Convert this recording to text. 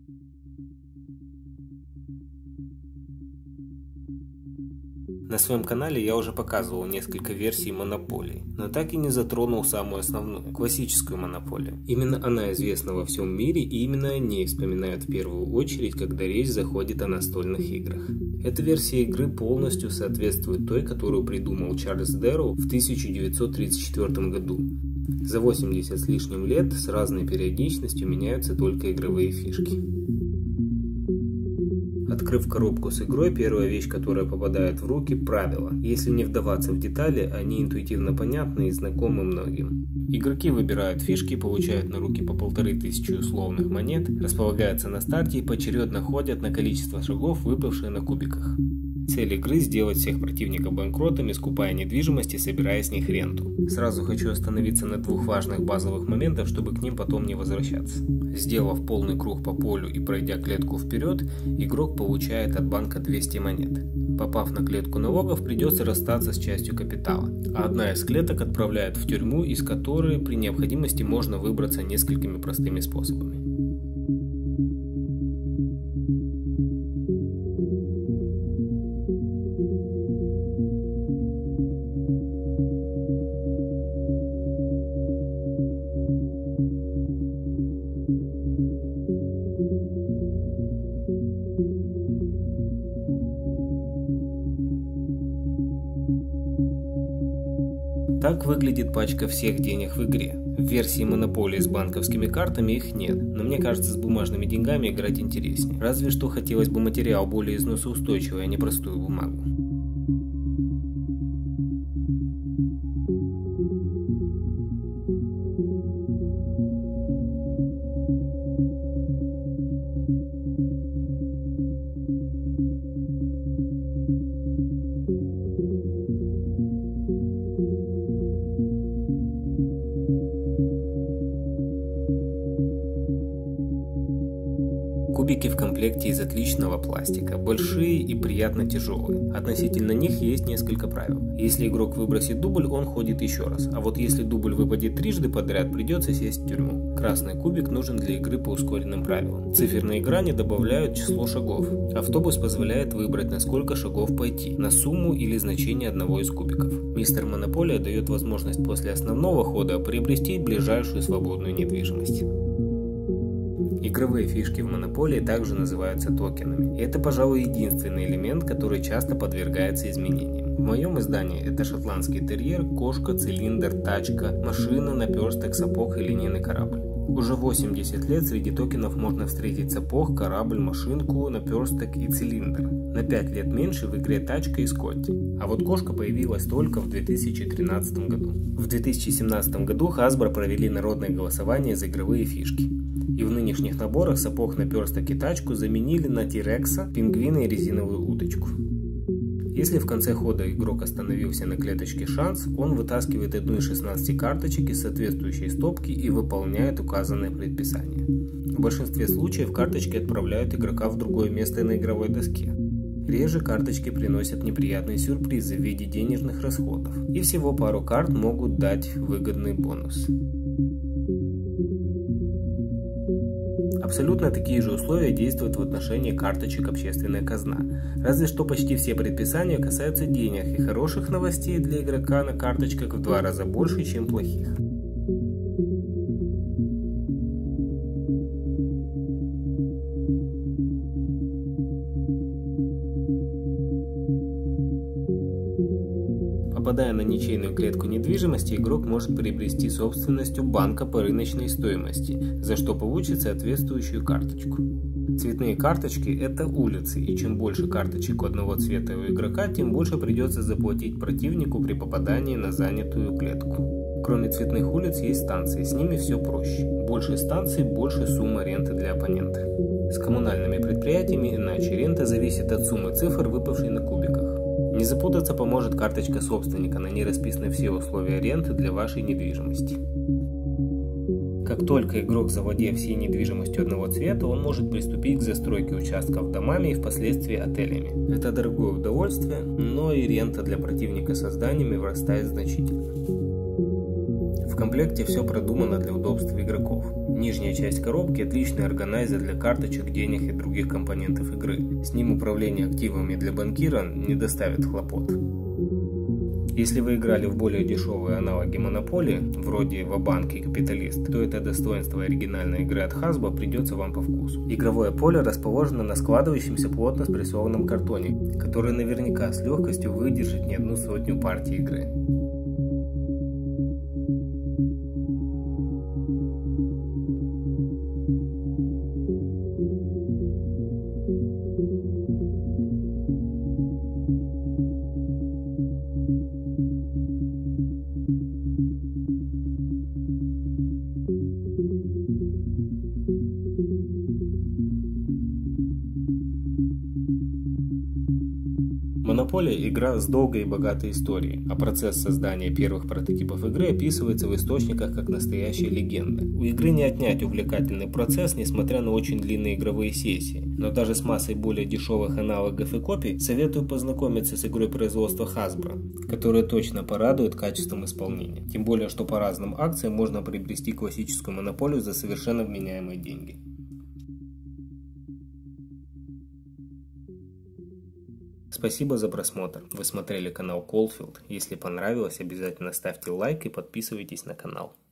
На своем канале я уже показывал несколько версий монополий, но так и не затронул самую основную, классическую монополию. Именно она известна во всем мире, и именно о ней вспоминают в первую очередь, когда речь заходит о настольных играх. Эта версия игры полностью соответствует той, которую придумал Чарльз Дэрроу в 1934 году. За 80 с лишним лет с разной периодичностью меняются только игровые фишки. Открыв коробку с игрой, первая вещь, которая попадает в руки – правила. Если не вдаваться в детали, они интуитивно понятны и знакомы многим. Игроки выбирают фишки, получают на руки по 1500 условных монет, располагаются на старте и поочередно ходят на количество шагов, выпавшие на кубиках. Цель игры – сделать всех противников банкротами, скупая недвижимость и собирая с них ренту. Сразу хочу остановиться на двух важных базовых моментах, чтобы к ним потом не возвращаться. Сделав полный круг по полю и пройдя клетку вперед, игрок получает от банка 200 монет. Попав на клетку налогов, придется расстаться с частью капитала, а одна из клеток отправляет в тюрьму, из которой при необходимости можно выбраться несколькими простыми способами. Так выглядит пачка всех денег в игре. В версии монополии с банковскими картами их нет, но мне кажется, с бумажными деньгами играть интереснее. Разве что хотелось бы материал более износоустойчивый, а не простую бумагу. Кубики в комплекте из отличного пластика, большие и приятно тяжелые. Относительно них есть несколько правил. Если игрок выбросит дубль, он ходит еще раз, а вот если дубль выпадет трижды подряд, придется сесть в тюрьму. Красный кубик нужен для игры по ускоренным правилам. Циферные грани добавляют число шагов. Автобус позволяет выбрать, на сколько шагов пойти, на сумму или значение одного из кубиков. Мистер Монополия дает возможность после основного хода приобрести ближайшую свободную недвижимость. Игровые фишки в монополии также называются токенами. И это, пожалуй, единственный элемент, который часто подвергается изменениям. В моем издании это шотландский терьер, кошка, цилиндр, тачка, машина, наперсток, сапог и линейный корабль. Уже 80 лет среди токенов можно встретить сапог, корабль, машинку, наперсток и цилиндр. На 5 лет меньше в игре тачка и Скотти. А вот кошка появилась только в 2013 году. В 2017 году Hasbro провели народное голосование за игровые фишки. И в нынешних наборах сапог, наперсток и тачку заменили на T-Rex, пингвина и резиновую удочку. Если в конце хода игрок остановился на клеточке «Шанс», он вытаскивает одну из 16 карточек из соответствующей стопки и выполняет указанное предписание. В большинстве случаев карточки отправляют игрока в другое место на игровой доске. Реже карточки приносят неприятные сюрпризы в виде денежных расходов, и всего пару карт могут дать выгодный бонус. Абсолютно такие же условия действуют в отношении карточек «Общественная казна». Разве что почти все предписания касаются денег, и хороших новостей для игрока на карточках в 2 раза больше, чем плохих. Попадая на ничейную клетку недвижимости, игрок может приобрести собственность у банка по рыночной стоимости, за что получит соответствующую карточку. Цветные карточки – это улицы, и чем больше карточек одного цвета у игрока, тем больше придется заплатить противнику при попадании на занятую клетку. Кроме цветных улиц есть станции, с ними все проще. Больше станций – больше сумма ренты для оппонента. С коммунальными предприятиями иначе, рента зависит от суммы цифр, выпавшей на кубиках. Не запутаться поможет карточка собственника, на ней расписаны все условия ренты для вашей недвижимости. Как только игрок завладеет всей недвижимостью одного цвета, он может приступить к застройке участков домами и впоследствии отелями. Это дорогое удовольствие, но и рента для противника со зданиями вырастает значительно. В комплекте все продумано для удобства игроков. Нижняя часть коробки – отличный органайзер для карточек, денег и других компонентов игры. С ним управление активами для банкира не доставит хлопот. Если вы играли в более дешевые аналоги Монополии, вроде Ва-банк и Капиталист, то это достоинство оригинальной игры от Hasbro придется вам по вкусу. Игровое поле расположено на складывающемся плотно спрессованном картоне, который наверняка с легкостью выдержит не одну сотню партий игры. Монополия – игра с долгой и богатой историей, а процесс создания первых прототипов игры описывается в источниках как настоящая легенда. У игры не отнять увлекательный процесс, несмотря на очень длинные игровые сессии, но даже с массой более дешевых аналогов и копий советую познакомиться с игрой производства Hasbro, которая точно порадует качеством исполнения. Тем более, что по разным акциям можно приобрести классическую монополию за совершенно вменяемые деньги. Спасибо за просмотр. Вы смотрели канал Coldfield. Если понравилось, обязательно ставьте лайк и подписывайтесь на канал.